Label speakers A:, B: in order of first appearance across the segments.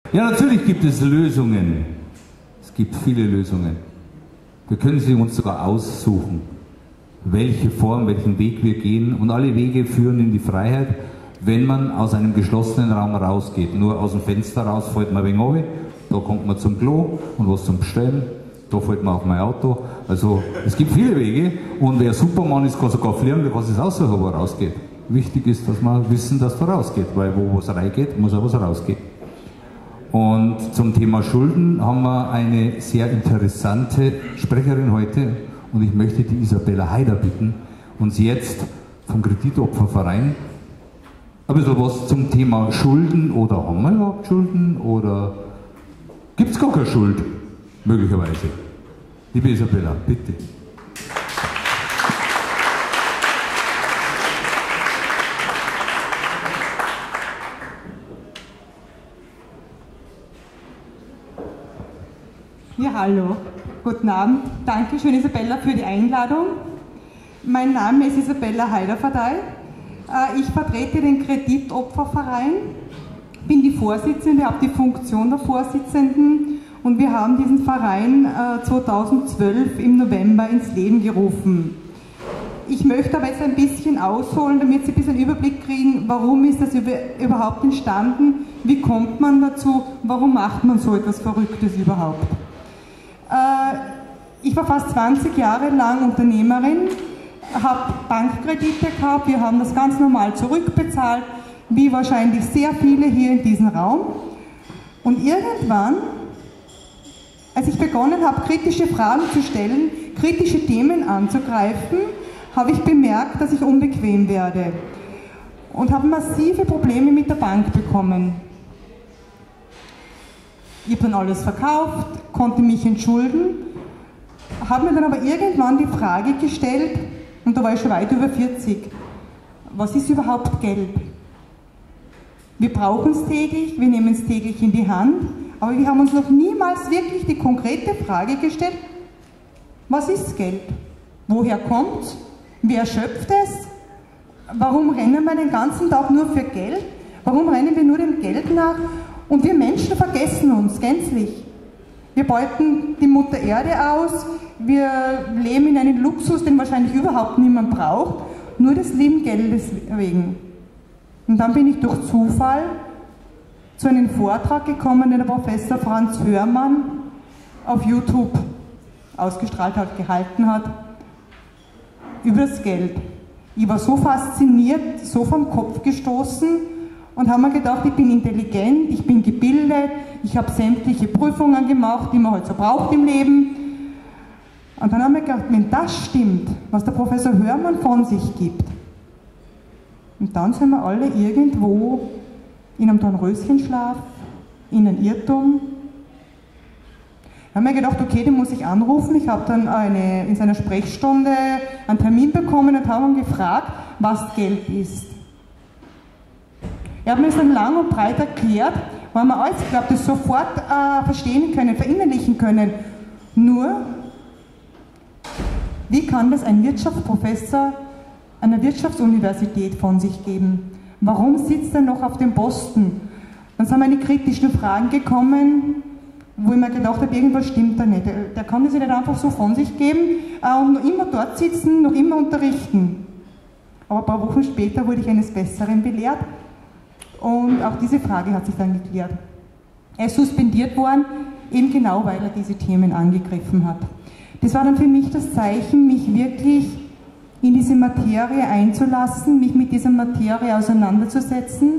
A: Ja, natürlich gibt es Lösungen. Es gibt viele Lösungen. Wir können sie uns sogar aussuchen, welche Form, welchen Weg wir gehen. Und alle Wege führen in die Freiheit, wenn man aus einem geschlossenen Raum rausgeht. Nur aus dem Fenster raus fällt man ein wenig runter, da kommt man zum Klo und was zum Bestellen, da fällt man auf mein Auto. Also es gibt viele Wege und wer Superman ist, kann sogar fliegen, der kann sich aussuchen, wo er rausgeht. Wichtig ist, dass wir wissen, dass da rausgeht, weil wo was reingeht, muss auch was rausgehen. Und zum Thema Schulden haben wir eine sehr interessante Sprecherin heute und ich möchte die Isabella Haider bitten, uns jetzt vom Kreditopferverein ein bisschen was zum Thema Schulden oder haben wir überhaupt Schulden oder gibt es gar keine Schuld, möglicherweise. Liebe Isabella, bitte.
B: Ja, hallo. Guten Abend. Dankeschön, Isabella, für die Einladung. Mein Name ist Isabella Haider-Fadai. Ich vertrete den Kreditopferverein, bin die Vorsitzende, habe die Funktion der Vorsitzenden und wir haben diesen Verein 2012 im November ins Leben gerufen. Ich möchte aber jetzt ein bisschen ausholen, damit Sie ein bisschen Überblick kriegen, warum ist das überhaupt entstanden, wie kommt man dazu, warum macht man so etwas Verrücktes überhaupt. Ich war fast 20 Jahre lang Unternehmerin, habe Bankkredite gehabt, wir haben das ganz normal zurückbezahlt, wie wahrscheinlich sehr viele hier in diesem Raum. Und irgendwann, als ich begonnen habe, kritische Fragen zu stellen, kritische Themen anzugreifen, habe ich bemerkt, dass ich unbequem werde und habe massive Probleme mit der Bank bekommen. Ich habe dann alles verkauft, konnte mich entschulden, habe mir dann aber irgendwann die Frage gestellt, und da war ich schon weit über 40, was ist überhaupt Geld? Wir brauchen es täglich, wir nehmen es täglich in die Hand, aber wir haben uns noch niemals wirklich die konkrete Frage gestellt, was ist Geld? Woher kommt es? Wer schöpft es? Warum rennen wir den ganzen Tag nur für Geld? Warum rennen wir nur dem Geld nach? Und wir Menschen vergessen uns gänzlich. Wir beuten die Mutter Erde aus, wir leben in einem Luxus, den wahrscheinlich überhaupt niemand braucht, nur des lieben Geldes wegen. Und dann bin ich durch Zufall zu einem Vortrag gekommen, den der Professor Franz Hörmann auf YouTube ausgestrahlt hat, gehalten hat, über das Geld. Ich war so fasziniert, so vom Kopf gestoßen und habe mir gedacht, ich bin intelligent, ich bin gebildet, ich habe sämtliche Prüfungen gemacht, die man halt so braucht im Leben. Und dann haben wir gedacht, wenn das stimmt, was der Professor Hörmann von sich gibt, und dann sind wir alle irgendwo in einem Dornröschenschlaf, in einem Irrtum. Dann haben wir gedacht, okay, den muss ich anrufen. Ich habe dann in seiner Sprechstunde einen Termin bekommen und habe ihn gefragt, was Geld ist. Er hat mir das dann lang und breit erklärt, weil wir alles, ich glaube, das sofort verstehen können, verinnerlichen können. Nur, wie kann das ein Wirtschaftsprofessor einer Wirtschaftsuniversität von sich geben? Warum sitzt er noch auf dem Posten? Dann sind meine kritischen Fragen gekommen, wo ich mir gedacht habe, irgendwas stimmt da nicht. Der kann das nicht einfach so von sich geben und noch immer dort sitzen, noch immer unterrichten. Aber ein paar Wochen später wurde ich eines Besseren belehrt und auch diese Frage hat sich dann geklärt. Er ist suspendiert worden, eben genau weil er diese Themen angegriffen hat. Das war dann für mich das Zeichen, mich wirklich in diese Materie einzulassen, mich mit dieser Materie auseinanderzusetzen,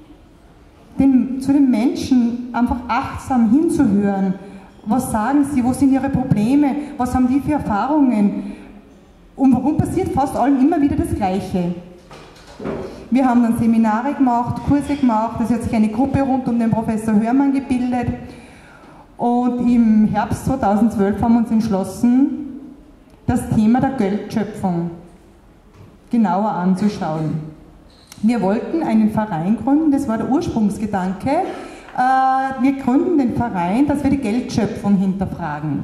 B: zu den Menschen einfach achtsam hinzuhören. Was sagen sie, wo sind ihre Probleme, was haben die für Erfahrungen und warum passiert fast allen immer wieder das Gleiche. Wir haben dann Seminare gemacht, Kurse gemacht, es hat sich eine Gruppe rund um den Professor Hörmann gebildet und im Herbst 2012 haben wir uns entschlossen, das Thema der Geldschöpfung genauer anzuschauen. Wir wollten einen Verein gründen, das war der Ursprungsgedanke. Wir gründen den Verein, dass wir die Geldschöpfung hinterfragen.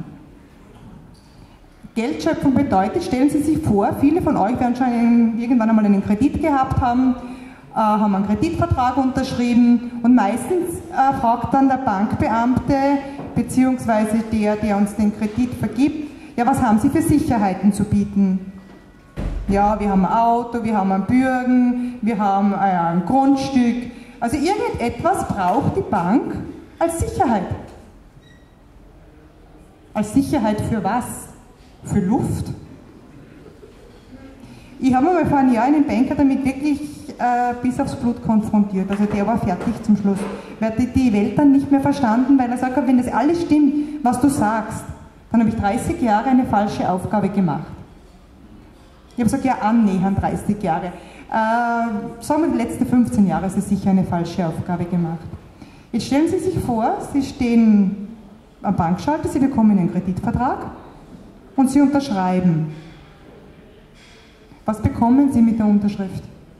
B: Geldschöpfung bedeutet, stellen Sie sich vor, viele von euch werden schon irgendwann einmal einen Kredit gehabt haben haben einen Kreditvertrag unterschrieben und meistens fragt dann der Bankbeamte beziehungsweise der uns den Kredit vergibt, ja, was haben Sie für Sicherheiten zu bieten? Ja, wir haben ein Auto, wir haben einen Bürgen, wir haben ein Grundstück. Also irgendetwas braucht die Bank als Sicherheit. Als Sicherheit für was? Für Luft? Ich habe mal vor einem Jahr einen Banker damit wirklich bis aufs Blut konfrontiert. Also der war fertig zum Schluss. Er hat die Welt dann nicht mehr verstanden, weil er sagt, wenn das alles stimmt, was du sagst, dann habe ich 30 Jahre eine falsche Aufgabe gemacht. Ich habe gesagt, ja, annähernd 30 Jahre. Sagen wir, die letzten 15 Jahre ist es sicher eine falsche Aufgabe gemacht. Jetzt stellen Sie sich vor, Sie stehen am Bankschalter, Sie bekommen einen Kreditvertrag und Sie unterschreiben. Was bekommen Sie mit der Unterschrift?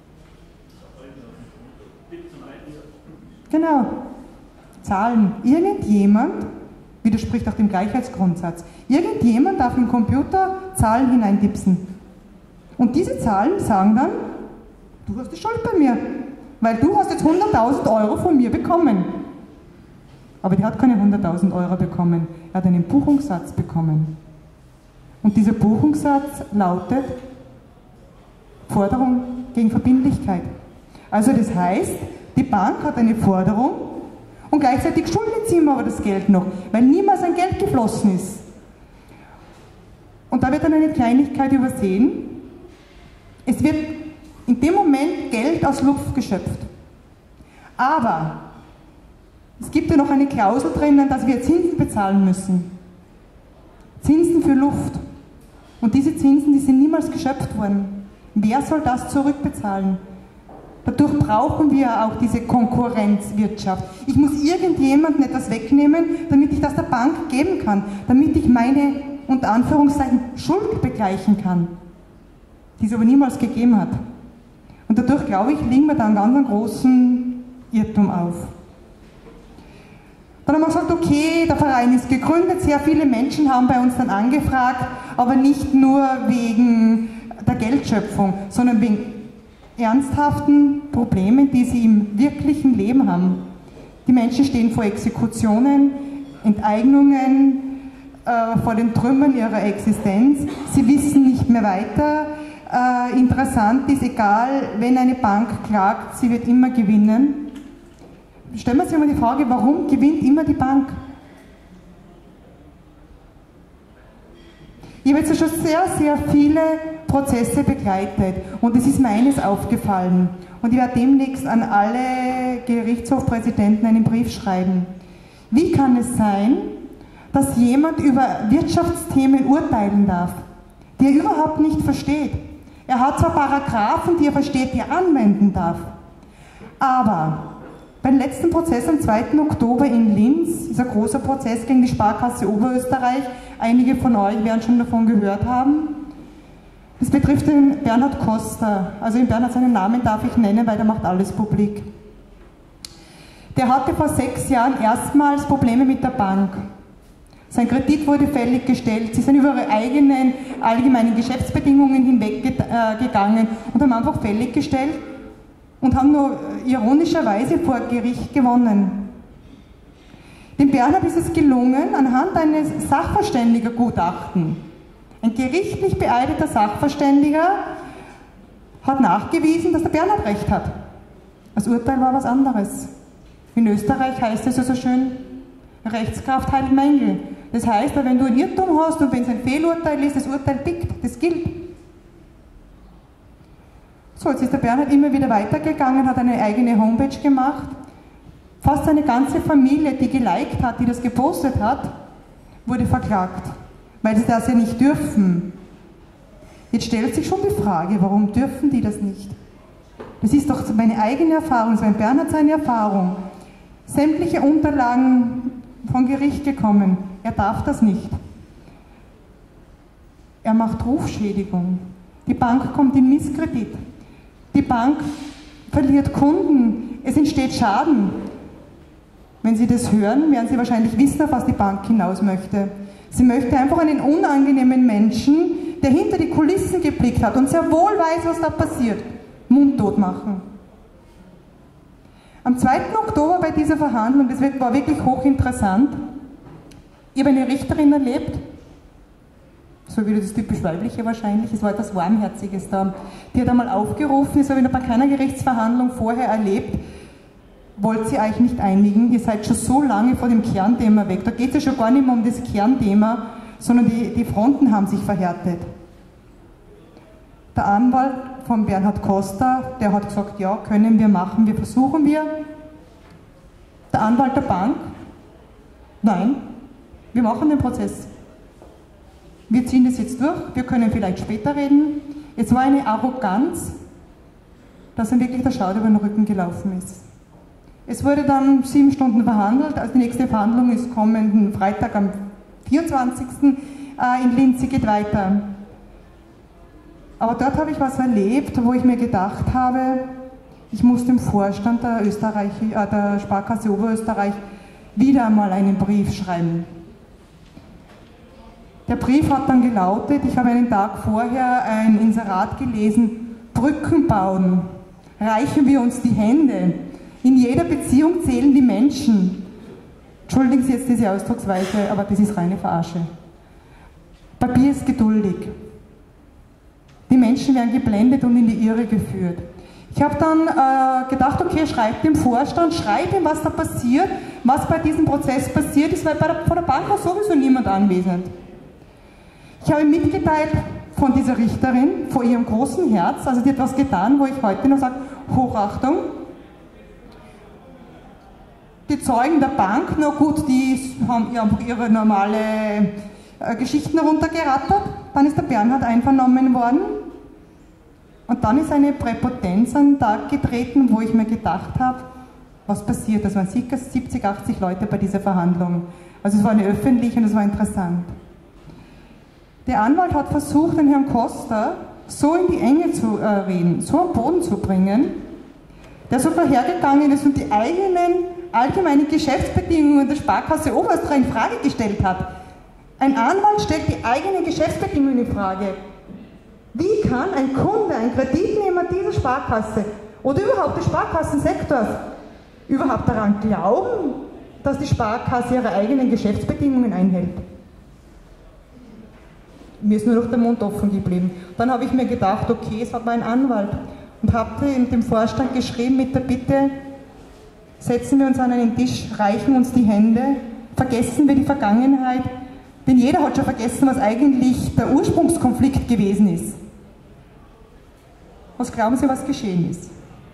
B: Genau. Zahlen. Irgendjemand widerspricht auch dem Gleichheitsgrundsatz. Irgendjemand darf im Computer Zahlen hineintipsen. Und diese Zahlen sagen dann, du hast die Schuld bei mir, weil du hast jetzt 100.000 Euro von mir bekommen. Aber der hat keine 100.000 Euro bekommen, er hat einen Buchungssatz bekommen. Und dieser Buchungssatz lautet Forderung gegen Verbindlichkeit. Also das heißt, die Bank hat eine Forderung und gleichzeitig schuldet sie ihm aber das Geld noch, weil niemals ein Geld geflossen ist. Und da wird dann eine Kleinigkeit übersehen. Es wird in dem Moment Geld aus Luft geschöpft. Aber es gibt ja noch eine Klausel drinnen, dass wir Zinsen bezahlen müssen. Zinsen für Luft. Und diese Zinsen, die sind niemals geschöpft worden. Wer soll das zurückbezahlen? Dadurch brauchen wir auch diese Konkurrenzwirtschaft. Ich muss irgendjemandem etwas wegnehmen, damit ich das der Bank geben kann, damit ich meine, unter Anführungszeichen, Schuld begleichen kann, die es aber niemals gegeben hat. Und dadurch, glaube ich, liegen wir da einen ganz großen Irrtum auf. Dann haben wir gesagt, okay, der Verein ist gegründet, sehr viele Menschen haben bei uns dann angefragt, aber nicht nur wegen der Geldschöpfung, sondern wegen ernsthaften Problemen, die sie im wirklichen Leben haben. Die Menschen stehen vor Exekutionen, Enteignungen, vor den Trümmern ihrer Existenz. Sie wissen nicht mehr weiter. Interessant ist, egal, wenn eine Bank klagt, sie wird immer gewinnen. Stellen wir uns immer die Frage, warum gewinnt immer die Bank? Ich habe jetzt schon sehr, sehr viele Prozesse begleitet und es ist mir eines aufgefallen und ich werde demnächst an alle Gerichtshofpräsidenten einen Brief schreiben. Wie kann es sein, dass jemand über Wirtschaftsthemen urteilen darf, die er überhaupt nicht versteht? Er hat zwar Paragraphen, die er versteht, die er anwenden darf, aber beim letzten Prozess am 2. Oktober in Linz ist ein großer Prozess gegen die Sparkasse Oberösterreich. Einige von euch werden schon davon gehört haben. Das betrifft den Bernhard Koster. Also den Bernhard, seinen Namen darf ich nennen, weil der macht alles publik. Der hatte vor 6 Jahren erstmals Probleme mit der Bank. Sein Kredit wurde fällig gestellt. Sie sind über ihre eigenen allgemeinen Geschäftsbedingungen hinweggegangen und haben einfach fällig gestellt und haben nur ironischerweise vor Gericht gewonnen. Dem Bernhard ist es gelungen, anhand eines Sachverständigergutachtens, ein gerichtlich beeideter Sachverständiger hat nachgewiesen, dass der Bernhard recht hat. Das Urteil war was anderes. In Österreich heißt es ja so schön, Rechtskraft heilt Mängel. Das heißt, wenn du ein Irrtum hast und wenn es ein Fehlurteil ist, das Urteil biegt, das gilt. So, jetzt ist der Bernhard immer wieder weitergegangen, hat eine eigene Homepage gemacht. Fast seine ganze Familie, die geliked hat, die das gepostet hat, wurde verklagt, weil sie das ja nicht dürfen. Jetzt stellt sich schon die Frage, warum dürfen die das nicht? Das ist doch meine eigene Erfahrung, das war in Bernhard seine Erfahrung. Sämtliche Unterlagen vom Gericht gekommen, er darf das nicht. Er macht Rufschädigung. Die Bank kommt in Misskredit. Die Bank verliert Kunden. Es entsteht Schaden. Wenn Sie das hören, werden Sie wahrscheinlich wissen, auf was die Bank hinaus möchte. Sie möchte einfach einen unangenehmen Menschen, der hinter die Kulissen geblickt hat und sehr wohl weiß, was da passiert, mundtot machen. Am 2. Oktober bei dieser Verhandlung, das war wirklich hochinteressant, ich habe eine Richterin erlebt, so wie das typisch Weibliche wahrscheinlich, es war etwas Warmherziges da. Die hat einmal aufgerufen, das habe ich noch bei keiner Gerichtsverhandlung vorher erlebt, wollt ihr euch nicht einigen, ihr seid schon so lange vor dem Kernthema weg, da geht es ja schon gar nicht mehr um das Kernthema, sondern die Fronten haben sich verhärtet. Der Anwalt von Bernhard Costa, der hat gesagt, ja, können wir machen, versuchen wir. Der Anwalt der Bank, nein, wir machen den Prozess. Wir ziehen das jetzt durch, wir können vielleicht später reden. Es war eine Arroganz, dass ihm wirklich der Schauder über den Rücken gelaufen ist. Es wurde dann 7 Stunden verhandelt, also die nächste Verhandlung ist kommenden Freitag am 24. In Linz, sie geht weiter. Aber dort habe ich was erlebt, wo ich mir gedacht habe, ich muss dem Vorstand der Sparkasse Oberösterreich wieder einmal einen Brief schreiben. Der Brief hat dann gelautet, ich habe einen Tag vorher ein Inserat gelesen, Brücken bauen, reichen wir uns die Hände. In jeder Beziehung zählen die Menschen. Entschuldigen Sie jetzt diese Ausdrucksweise, aber das ist reine Verarsche. Papier ist geduldig. Die Menschen werden geblendet und in die Irre geführt. Ich habe dann gedacht, okay, schreib dem Vorstand, schreib ihm, was da passiert, was bei diesem Prozess passiert ist, weil vor der Bank war sowieso niemand anwesend. Ich habe mitgeteilt von dieser Richterin, vor ihrem großen Herz, also die hat was getan, wo ich heute noch sage, Hochachtung. Die Zeugen der Bank, na gut, die haben ihre normale Geschichten heruntergerattert, dann ist der Bernhard einvernommen worden und dann ist eine Präpotenz an den Tag getreten, wo ich mir gedacht habe, was passiert, das waren ca. 70, 80 Leute bei dieser Verhandlung. Also es war eine öffentliche und es war interessant. Der Anwalt hat versucht, den Herrn Costa so in die Enge zu reden, so am Boden zu bringen, der sogar hergegangen ist und die eigenen allgemeinen Geschäftsbedingungen der Sparkasse Oberösterreich in Frage gestellt hat. Ein Anwalt stellt die eigenen Geschäftsbedingungen in Frage. Wie kann ein Kunde, ein Kreditnehmer dieser Sparkasse oder überhaupt des Sparkassensektors überhaupt daran glauben, dass die Sparkasse ihre eigenen Geschäftsbedingungen einhält? Mir ist nur noch der Mund offen geblieben. Dann habe ich mir gedacht, okay, es hat mein Anwalt und habe dem Vorstand geschrieben mit der Bitte, setzen wir uns an einen Tisch, reichen uns die Hände, vergessen wir die Vergangenheit, denn jeder hat schon vergessen, was eigentlich der Ursprungskonflikt gewesen ist. Was glauben Sie, was geschehen ist?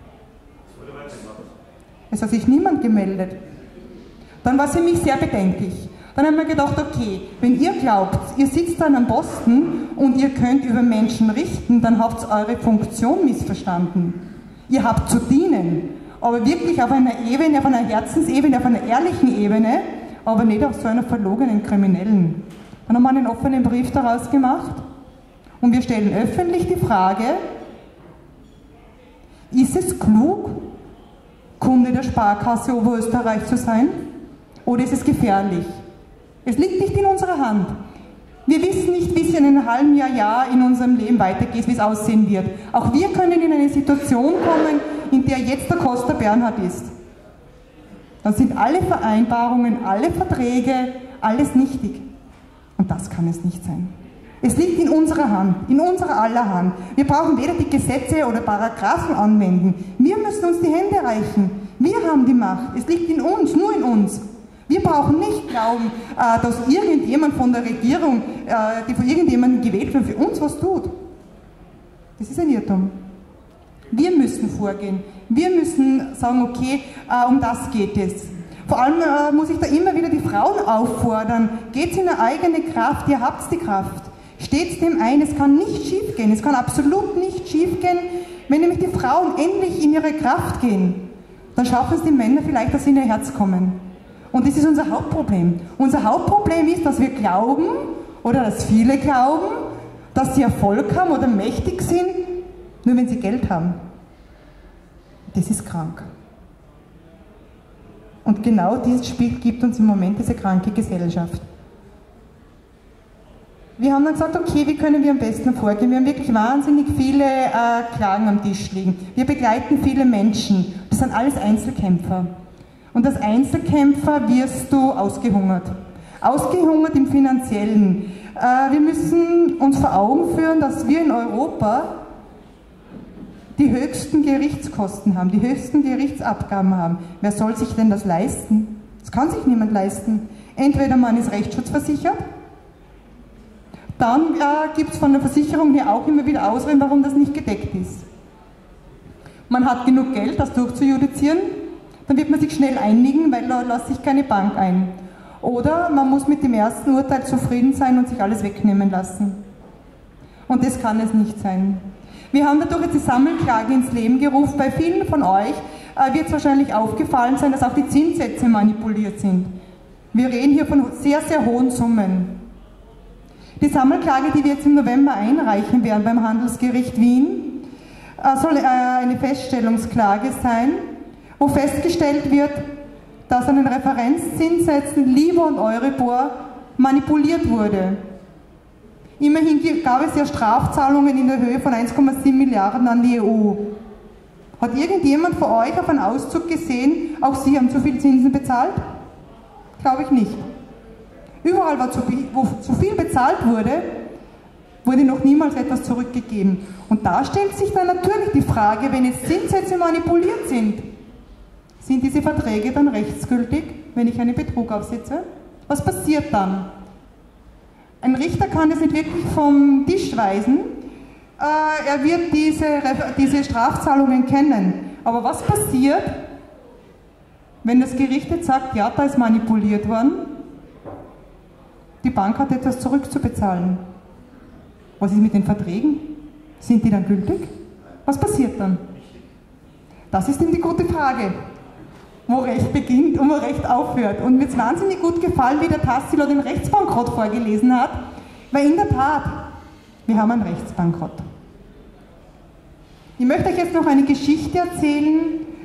B: Es hat sich niemand gemeldet. Dann war es für mich sehr bedenklich. Dann haben wir gedacht, okay, wenn ihr glaubt, ihr sitzt dann am Posten und ihr könnt über Menschen richten, dann habt ihr eure Funktion missverstanden. Ihr habt zu dienen, aber wirklich auf einer Ebene, auf einer Herzensebene, auf einer ehrlichen Ebene, aber nicht auf so einer verlogenen Kriminellen. Dann haben wir einen offenen Brief daraus gemacht und wir stellen öffentlich die Frage, ist es klug, Kunde der Sparkasse Oberösterreich zu sein, oder ist es gefährlich? Es liegt nicht in unserer Hand. Wir wissen nicht, wie es in einem halben Jahr in unserem Leben weitergeht, wie es aussehen wird. Auch wir können in eine Situation kommen, in der jetzt der Costa Bernhard ist. Dann sind alle Vereinbarungen, alle Verträge, alles nichtig. Und das kann es nicht sein. Es liegt in unserer Hand, in unserer aller Hand. Wir brauchen weder die Gesetze oder Paragraphen anwenden. Wir müssen uns die Hände reichen. Wir haben die Macht. Es liegt in uns, nur in uns. Wir brauchen nicht glauben, dass irgendjemand von der Regierung, die von irgendjemandem gewählt wird, für uns was tut. Das ist ein Irrtum. Wir müssen vorgehen. Wir müssen sagen, okay, um das geht es. Vor allem muss ich da immer wieder die Frauen auffordern, geht in eine eigene Kraft, ihr habt die Kraft. Steht dem ein, es kann nicht schief gehen, es kann absolut nicht schief gehen, wenn nämlich die Frauen endlich in ihre Kraft gehen. Dann schaffen es die Männer vielleicht, dass sie in ihr Herz kommen. Und das ist unser Hauptproblem. Unser Hauptproblem ist, dass wir glauben, oder dass viele glauben, dass sie Erfolg haben oder mächtig sind, nur wenn sie Geld haben. Das ist krank. Und genau dieses Spiel gibt uns im Moment diese kranke Gesellschaft. Wir haben dann gesagt, okay, wie können wir am besten vorgehen? Wir haben wirklich wahnsinnig viele Klagen am Tisch liegen. Wir begleiten viele Menschen. Das sind alles Einzelkämpfer. Und als Einzelkämpfer wirst du ausgehungert. Ausgehungert im Finanziellen. Wir müssen uns vor Augen führen, dass wir in Europa die höchsten Gerichtskosten haben, die höchsten Gerichtsabgaben haben. Wer soll sich denn das leisten? Das kann sich niemand leisten. Entweder man ist rechtsschutzversichert, dann gibt es von der Versicherung hier auch immer wieder Ausreden, warum das nicht gedeckt ist. Man hat genug Geld, das durchzujudizieren, dann wird man sich schnell einigen, weil da lässt sich keine Bank ein. Oder man muss mit dem ersten Urteil zufrieden sein und sich alles wegnehmen lassen. Und das kann es nicht sein. Wir haben dadurch jetzt die Sammelklage ins Leben gerufen. Bei vielen von euch wird es wahrscheinlich aufgefallen sein, dass auch die Zinssätze manipuliert sind. Wir reden hier von sehr, sehr hohen Summen. Die Sammelklage, die wir jetzt im November einreichen werden beim Handelsgericht Wien, soll eine Feststellungsklage sein, wo festgestellt wird, dass an den Referenzzinssätzen LIBOR und Euribor manipuliert wurde. Immerhin gab es ja Strafzahlungen in der Höhe von 1,7 Milliarden an die EU. Hat irgendjemand von euch auf einen Auszug gesehen, auch Sie haben zu viel Zinsen bezahlt? Glaube ich nicht. Überall, wo zu viel bezahlt wurde, wurde noch niemals etwas zurückgegeben. Und da stellt sich dann natürlich die Frage, wenn jetzt Zinssätze manipuliert sind diese Verträge dann rechtsgültig, wenn ich einen Betrug aufsetze? Was passiert dann? Ein Richter kann das nicht wirklich vom Tisch weisen. Er wird diese Strafzahlungen kennen. Aber was passiert, wenn das Gericht jetzt sagt, ja, da ist manipuliert worden, die Bank hat etwas zurückzubezahlen? Was ist mit den Verträgen? Sind die dann gültig? Was passiert dann? Das ist eben die gute Frage, wo Recht beginnt und wo Recht aufhört. Und mir ist wahnsinnig gut gefallen, wie der Tassilo den Rechtsbankrott vorgelesen hat, weil in der Tat, wir haben einen Rechtsbankrott. Ich möchte euch jetzt noch eine Geschichte erzählen,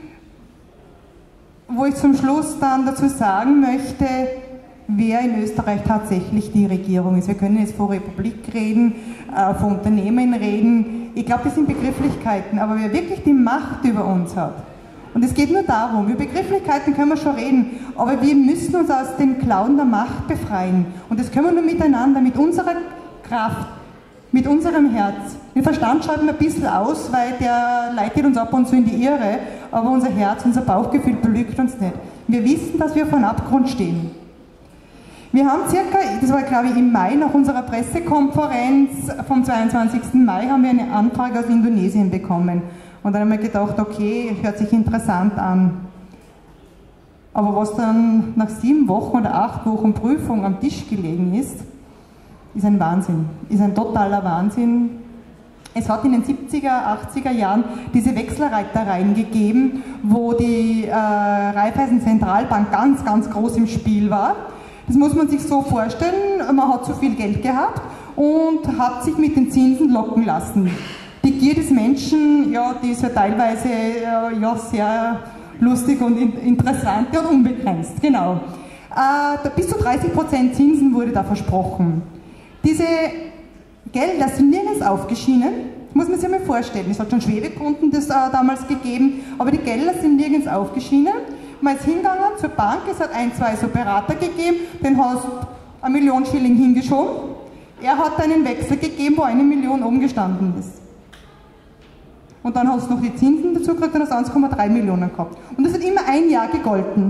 B: wo ich zum Schluss dann dazu sagen möchte, wer in Österreich tatsächlich die Regierung ist. Wir können jetzt von Republik reden, von Unternehmen reden. Ich glaube, das sind Begrifflichkeiten, aber wer wirklich die Macht über uns hat, und es geht nur darum, über Begrifflichkeiten können wir schon reden, aber wir müssen uns aus den Klauen der Macht befreien. Und das können wir nur miteinander, mit unserer Kraft, mit unserem Herz. Den Verstand schalten wir ein bisschen aus, weil der leitet uns ab und zu in die Irre, aber unser Herz, unser Bauchgefühl belügt uns nicht. Wir wissen, dass wir vor einem Abgrund stehen. Wir haben circa, das war glaube ich im Mai, nach unserer Pressekonferenz vom 22. Mai, haben wir eine Anfrage aus Indonesien bekommen. Und dann haben wir gedacht, okay, hört sich interessant an. Aber was dann nach 7 Wochen oder 8 Wochen Prüfung am Tisch gelegen ist ein Wahnsinn, ist ein totaler Wahnsinn. Es hat in den 70er, 80er Jahren diese Wechselreitereien gegeben, wo die Raiffeisen Zentralbank ganz, ganz groß im Spiel war. Das muss man sich so vorstellen, man hat zu viel Geld gehabt und hat sich mit den Zinsen locken lassen. Die Gier des Menschen, ja, die ist ja teilweise ja, sehr lustig und interessant und unbegrenzt, genau. Bis zu 30% Zinsen wurde da versprochen. Diese Gelder sind nirgends aufgeschienen, muss man sich mal vorstellen. Es hat schon Schwebekonten das damals gegeben, aber die Gelder sind nirgends aufgeschienen. Man ist hingegangen zur Bank, es hat 1, 2 so Berater gegeben, den hast 1 Million Schilling hingeschoben. Er hat einen Wechsel gegeben, wo 1 Million oben gestanden ist. Und dann hast du noch die Zinsen dazu gekriegt und hast 1,3 Millionen gehabt. Und das hat immer ein Jahr gegolten.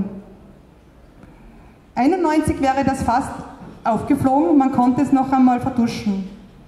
B: 91 wäre das fast aufgeflogen und man konnte es noch einmal vertuschen.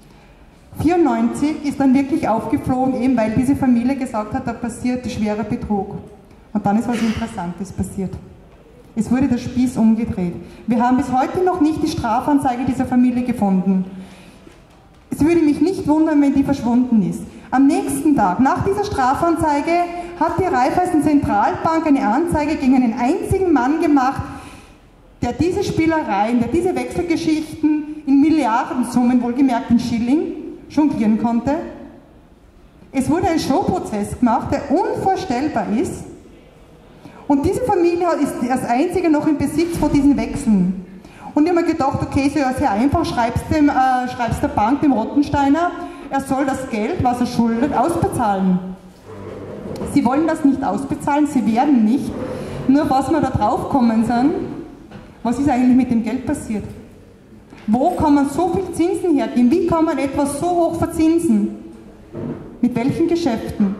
B: 94 ist dann wirklich aufgeflogen, eben weil diese Familie gesagt hat, da passiert schwerer Betrug. Und dann ist was Interessantes passiert. Es wurde der Spieß umgedreht. Wir haben bis heute noch nicht die Strafanzeige dieser Familie gefunden. Es würde mich nicht wundern, wenn die verschwunden ist. Am nächsten Tag, nach dieser Strafanzeige, hat die Raiffeisen Zentralbank eine Anzeige gegen einen einzigen Mann gemacht, der diese Spielereien, der diese Wechselgeschichten in Milliardensummen, wohlgemerkt in Schilling, jonglieren konnte. Es wurde ein Showprozess gemacht, der unvorstellbar ist. Und diese Familie ist als einzige noch im Besitz von diesen Wechseln. Und ich habe mir gedacht, okay, ist ja sehr einfach, schreibst der Bank, dem Rottensteiner, er soll das Geld, was er schuldet, ausbezahlen. Sie wollen das nicht ausbezahlen, sie werden nicht. Nur was wir da drauf kommen sind, was ist eigentlich mit dem Geld passiert? Wo kann man so viel Zinsen hergeben? Wie kann man etwas so hoch verzinsen? Mit welchen Geschäften?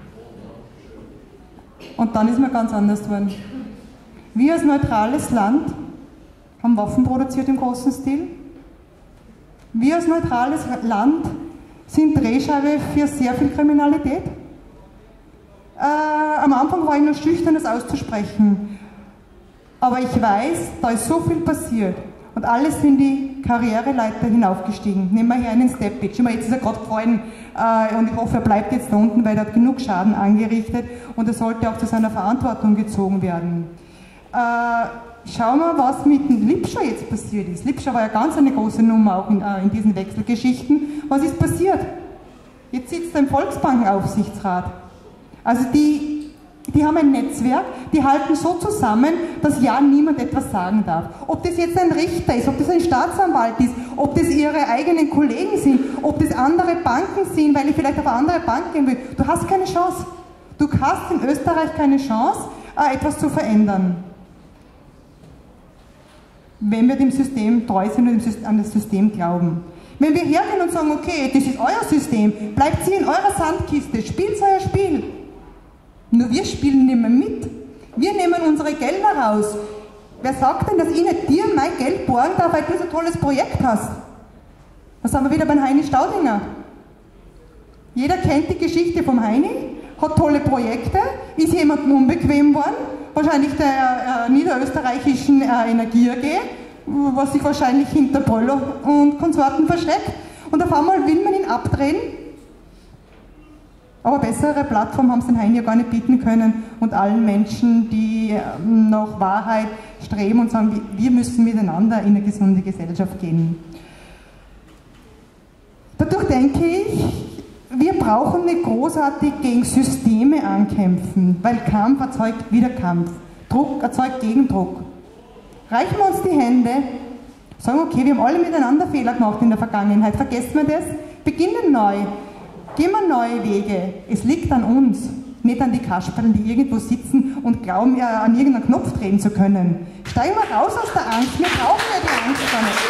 B: Und dann ist mir ganz anders geworden. Wir als neutrales Land haben Waffen produziert im großen Stil. Wir als neutrales Land sind Drehscheibe für sehr viel Kriminalität. Am Anfang war ich noch schüchtern, das auszusprechen. Aber ich weiß, da ist so viel passiert. Und alle sind die Karriereleiter hinaufgestiegen. Nehmen wir hier einen Stepic. Jetzt ist er gerade gefallen und ich hoffe, er bleibt jetzt da unten, weil er hat genug Schaden angerichtet und er sollte auch zu seiner Verantwortung gezogen werden. Schauen wir, was mit dem Lipscher jetzt passiert ist. Lipscher war ja ganz eine große Nummer auch in diesen Wechselgeschichten. Was ist passiert? Jetzt sitzt er im Volksbankenaufsichtsrat. Also die haben ein Netzwerk, die halten so zusammen, dass ja niemand etwas sagen darf. Ob das jetzt ein Richter ist, ob das ein Staatsanwalt ist, ob das ihre eigenen Kollegen sind, ob das andere Banken sind, weil ich vielleicht auf eine andere Bank gehen will. Du hast keine Chance. Du hast in Österreich keine Chance, etwas zu verändern. Wenn wir dem System treu sind und an das System glauben. Wenn wir hergehen und sagen, okay, das ist euer System, bleibt ihr in eurer Sandkiste, spielt euer Spiel. Nur wir spielen nicht mehr mit. Wir nehmen unsere Gelder raus. Wer sagt denn, dass ich nicht dir mein Geld borgen darf, weil du so ein tolles Projekt hast? Da sind wir wieder beim Heini Staudinger. Jeder kennt die Geschichte vom Heini, hat tolle Projekte, ist jemandem unbequem worden, wahrscheinlich der niederösterreichischen Energie AG, was sich wahrscheinlich hinter Bröller und Konsorten versteckt. Und auf einmal will man ihn abdrehen. Aber bessere Plattform haben sie den Heini ja gar nicht bieten können und allen Menschen, die nach Wahrheit streben und sagen, wir müssen miteinander in eine gesunde Gesellschaft gehen. Dadurch denke ich, wir brauchen nicht großartig gegen Systeme ankämpfen, weil Kampf erzeugt wieder Kampf, Druck erzeugt Gegendruck. Reichen wir uns die Hände, sagen, okay, wir haben alle miteinander Fehler gemacht in der Vergangenheit, vergessen wir das, beginnen neu. Gehen wir neue Wege. Es liegt an uns, nicht an die Kasperlen, die irgendwo sitzen und glauben, ja, an irgendeinen Knopf drehen zu können. Steigen wir raus aus der Angst. Wir brauchen ja die Angst gar nicht.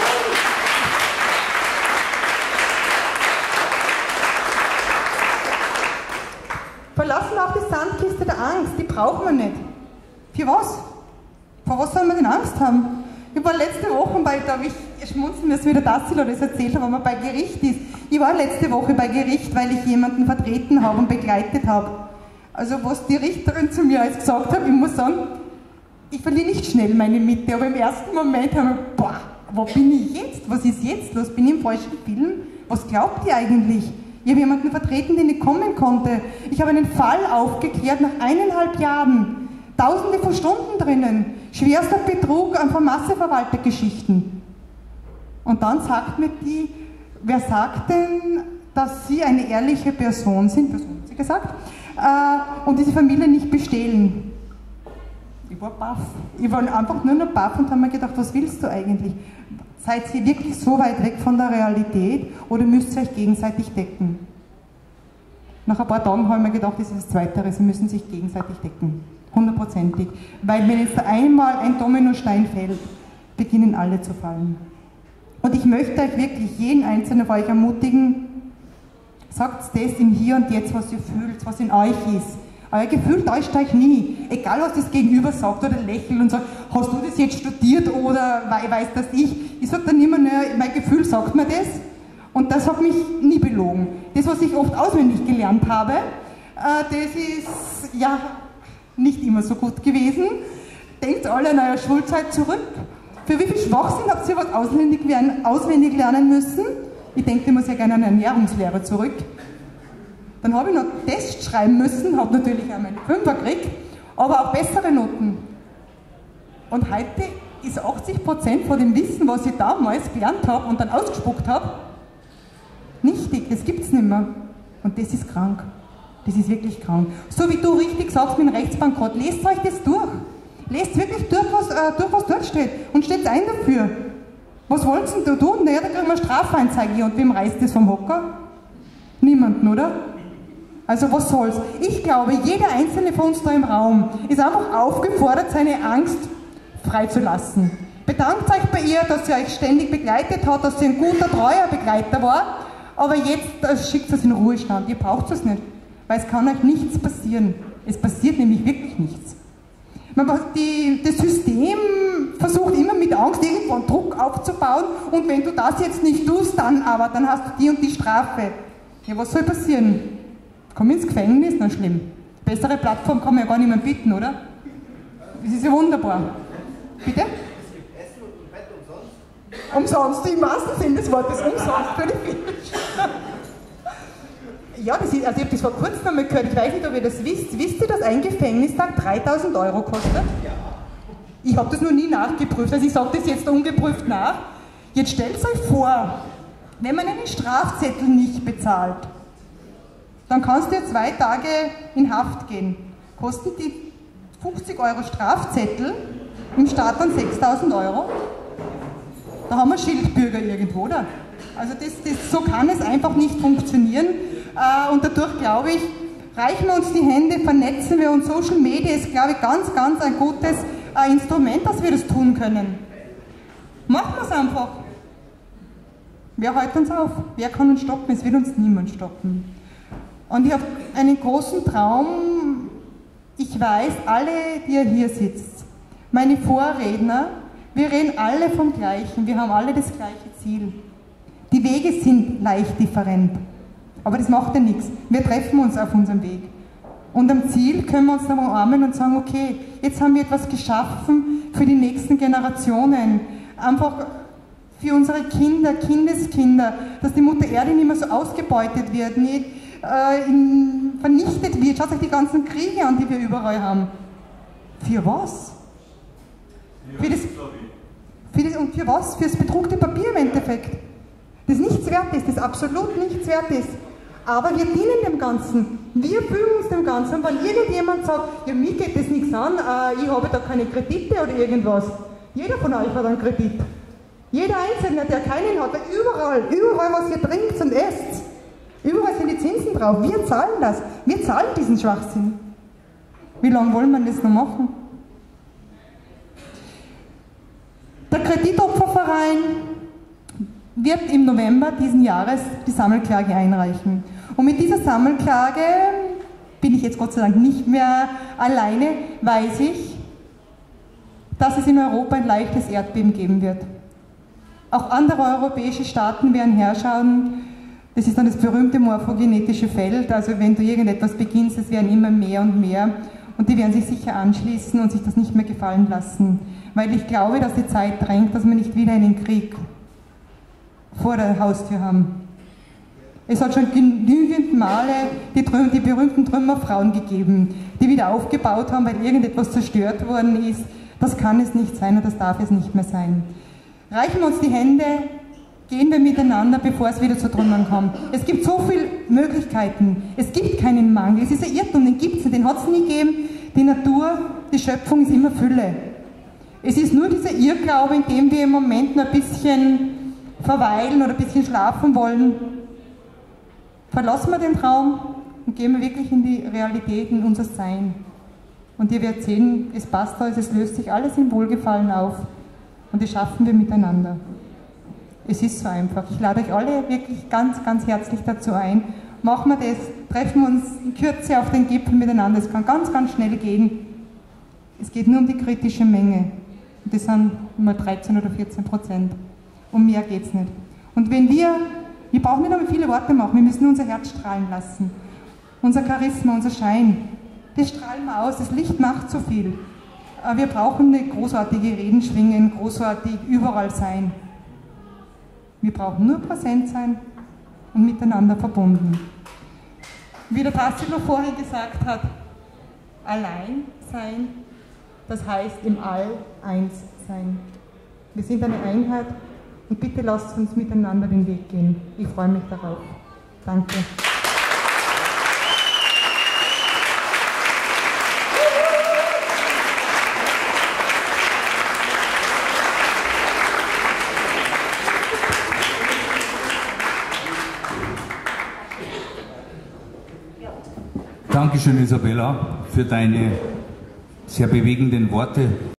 B: Verlassen wir auch die Sandkiste der Angst. Die brauchen wir nicht. Für was? Vor was sollen wir denn Angst haben? Ich war letzte Woche da habe ich schmunzeln müssen, wie der Tassilo das erzählt hat, wenn man bei Gericht ist. Ich war letzte Woche bei Gericht, weil ich jemanden vertreten habe und begleitet habe. Also was die Richterin zu mir alles gesagt hat, ich muss sagen, ich verliere nicht schnell meine Mitte, aber im ersten Moment habe ich, boah, wo bin ich jetzt? Was ist jetzt los? Bin ich im falschen Film? Was glaubt ihr eigentlich? Ich habe jemanden vertreten, der nicht kommen konnte. Ich habe einen Fall aufgeklärt nach 1,5 Jahren. Tausende von Stunden drinnen. Schwerster Betrug von Masseverwaltergeschichten. Und dann sagt mir die, wer sagt denn, dass Sie eine ehrliche Person sind, Person hat sie gesagt, und diese Familie nicht bestehlen? Ich war baff. Ich war einfach nur noch baff und habe mir gedacht, was willst du eigentlich? Seid ihr wirklich so weit weg von der Realität oder müsst ihr euch gegenseitig decken? Nach ein paar Tagen habe ich mir gedacht, das ist das Zweite, sie müssen sich gegenseitig decken. 100%ig. Weil wenn jetzt einmal ein Dominostein fällt, beginnen alle zu fallen. Und ich möchte euch wirklich, jeden einzelnen von euch ermutigen, sagt das im Hier und Jetzt, was ihr fühlt, was in euch ist. Euer Gefühl täuscht euch nie. Egal, was das Gegenüber sagt oder lächelt und sagt, hast du das jetzt studiert oder weiß das ich? Ich sage dann immer, naja, mein Gefühl sagt mir das. Und das hat mich nie belogen. Das, was ich oft auswendig gelernt habe, das ist, ja, nicht immer so gut gewesen. Denkt alle an eure Schulzeit zurück. Für wie viel Schwachsinn habt ihr was auswendig lernen müssen? Ich denke immer sehr gerne an Ernährungslehre zurück. Dann habe ich noch Tests schreiben müssen, habe natürlich auch meine 5er gekriegt, aber auch bessere Noten. Und heute ist 80% von dem Wissen, was ich damals gelernt habe und dann ausgespuckt habe, nichtig, das gibt es nicht mehr. Und das ist krank. Das ist wirklich krank. So wie du richtig sagst mit dem Rechtsbankrott, lest euch das durch. Lest wirklich durch, was dort steht und steht ein dafür. Was wollen sie denn da tun? Naja, da kriegen wir Strafanzeige und wem reißt das vom Hocker? Niemanden, oder? Also was soll's? Ich glaube, jeder einzelne von uns da im Raum ist einfach aufgefordert, seine Angst freizulassen. Bedankt euch bei ihr, dass sie euch ständig begleitet hat, dass sie ein guter, treuer Begleiter war, aber jetzt schickt es in den Ruhestand. Ihr braucht es nicht, weil es kann euch nichts passieren. Es passiert nämlich wirklich nichts. Das System versucht immer mit Angst irgendwo einen Druck aufzubauen und wenn du das jetzt nicht tust, dann hast du die und die Strafe. Ja, was soll passieren? Komm ins Gefängnis, na schlimm. Bessere Plattform kann man ja gar nicht mehr bieten, oder? Das ist ja wunderbar. Bitte?
C: Es gibt Essen und Bett
B: umsonst. Umsonst, im wahrsten Sinne des Wortes, umsonst, völlig falsch. Ja, also ich habe das vor kurzem einmal gehört, ich weiß nicht, ob ihr das wisst. Wisst ihr, dass ein Gefängnistag 3.000 € kostet? Ja. Ich habe das noch nie nachgeprüft, also ich sage das jetzt ungeprüft nach. Jetzt stellt euch vor, wenn man einen Strafzettel nicht bezahlt, dann kannst du ja 2 Tage in Haft gehen. Kosten die 50 € Strafzettel, im Staat dann 6.000 €. Da haben wir Schildbürger irgendwo, oder? Also so kann es einfach nicht funktionieren. Und dadurch, glaube ich, reichen wir uns die Hände, vernetzen wir uns. Social Media ist, glaube ich, ganz, ganz ein gutes Instrument, dass wir das tun können. Machen wir es einfach. Wer hält uns auf? Wer kann uns stoppen? Es wird uns niemand stoppen. Und ich habe einen großen Traum. Ich weiß, alle, die ihr hier sitzt, meine Vorredner, wir reden alle vom Gleichen. Wir haben alle das gleiche Ziel. Die Wege sind leicht different. Aber das macht ja nichts. Wir treffen uns auf unserem Weg. Und am Ziel können wir uns dann umarmen und sagen, okay, jetzt haben wir etwas geschaffen für die nächsten Generationen. Einfach für unsere Kinder, Kindeskinder, dass die Mutter Erde nicht mehr so ausgebeutet wird, nicht vernichtet wird. Schaut euch die ganzen Kriege an, die wir überall haben. Für was? Und für was? Für das bedruckte Papier im Endeffekt. Das nichts wert ist, das absolut nichts wert ist. Aber wir dienen dem Ganzen. Wir fühlen uns dem Ganzen. Und wenn irgendjemand sagt, ja, mir geht das nichts an, ich habe da keine Kredite oder irgendwas. Jeder von euch hat einen Kredit. Jeder Einzelne, der keinen hat, überall, was ihr trinkt und esst, überall sind die Zinsen drauf. Wir zahlen das. Wir zahlen diesen Schwachsinn. Wie lange wollen wir das noch machen? Der Kreditopferverein wird im November diesen Jahres die Sammelklage einreichen. Und mit dieser Sammelklage bin ich jetzt Gott sei Dank nicht mehr alleine, weiß ich, dass es in Europa ein leichtes Erdbeben geben wird. Auch andere europäische Staaten werden herschauen. Das ist dann das berühmte morphogenetische Feld. Also wenn du irgendetwas beginnst, es werden immer mehr und mehr. Und die werden sich sicher anschließen und sich das nicht mehr gefallen lassen. Weil ich glaube, dass die Zeit drängt, dass wir nicht wieder einen Krieg vor der Haustür haben. Es hat schon genügend Male die berühmten Trümmerfrauen gegeben, die wieder aufgebaut haben, weil irgendetwas zerstört worden ist. Das kann es nicht sein und das darf es nicht mehr sein. Reichen wir uns die Hände, gehen wir miteinander, bevor es wieder zu Trümmern kommt. Es gibt so viele Möglichkeiten. Es gibt keinen Mangel. Es ist ein Irrtum, den gibt es nicht, den hat es nie gegeben. Die Natur, die Schöpfung ist immer Fülle. Es ist nur dieser Irrglaube, in dem wir im Moment noch ein bisschen verweilen oder ein bisschen schlafen wollen. Verlassen wir den Traum und gehen wir wirklich in die Realität, in unser Sein. Und ihr werdet sehen, es passt alles, es löst sich alles im Wohlgefallen auf und das schaffen wir miteinander. Es ist so einfach. Ich lade euch alle wirklich ganz, ganz herzlich dazu ein. Machen wir das, treffen wir uns in Kürze auf den Gipfel miteinander. Es kann ganz, ganz schnell gehen. Es geht nur um die kritische Menge. Und das sind immer 13 oder 14%. Um mehr geht es nicht. Und wenn wir brauchen nicht einmal viele Worte machen, wir müssen unser Herz strahlen lassen. Unser Charisma, unser Schein, das strahlen wir aus, das Licht macht so viel. Wir brauchen nicht großartige Reden schwingen, großartig überall sein. Wir brauchen nur präsent sein und miteinander verbunden. Wie der Tassilo vorhin gesagt hat, allein sein, das heißt im All eins sein. Wir sind eine Einheit und bitte lasst uns miteinander den Weg gehen. Ich freue mich darauf. Danke.
D: Ja.
A: Dankeschön, Isabella, für deine sehr bewegenden Worte.